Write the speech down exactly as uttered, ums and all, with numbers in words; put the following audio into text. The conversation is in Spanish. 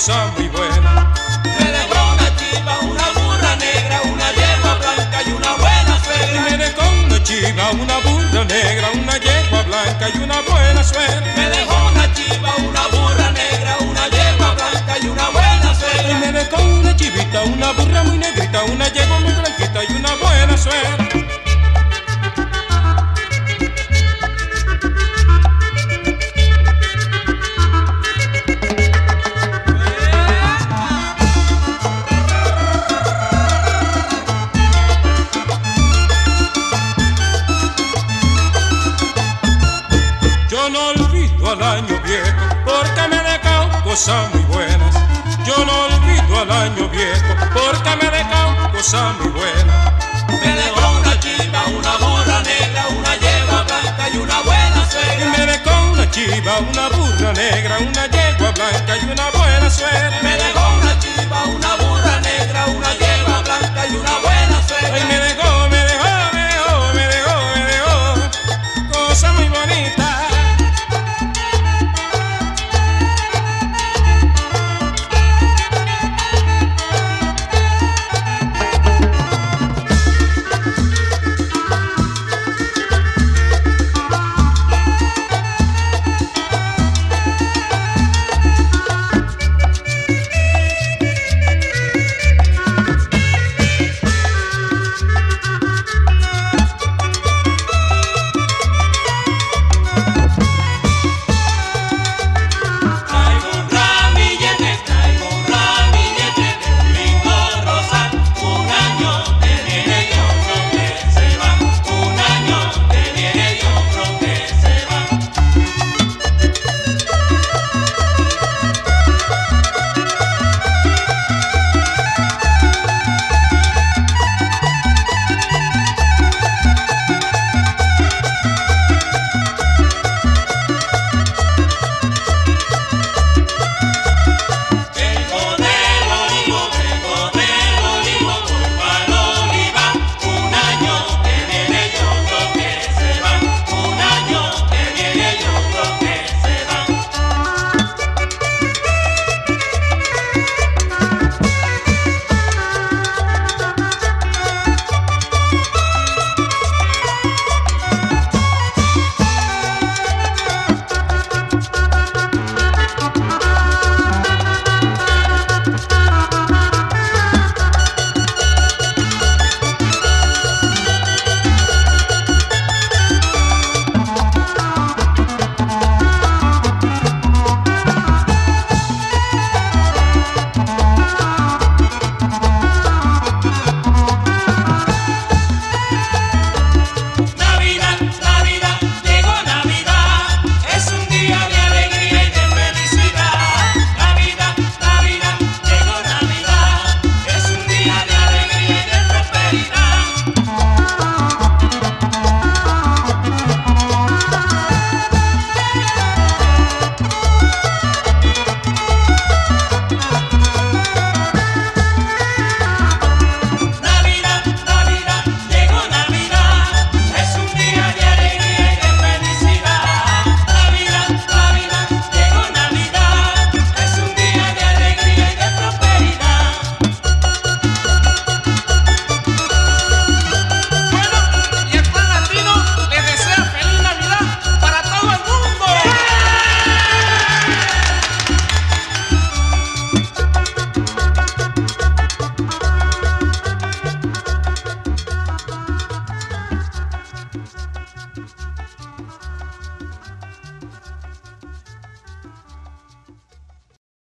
cosas muy buenas. Me dejó una chiva, una burra negra, una yegua blanca y una buena suegra. Me dejó una chiva, una burra negra, una yegua blanca y una buena suegra. Me dejó una chiva, una burra negra, una yegua blanca y una buena suegra. Y me dejó una chivita, una burra muy negrita, una yegua muy blanquita y una buena suegra. Yo no olvido al año viejo porque me ha dejado cosas muy buenas. Yo no olvido al año viejo porque me ha dejado cosas muy buenas.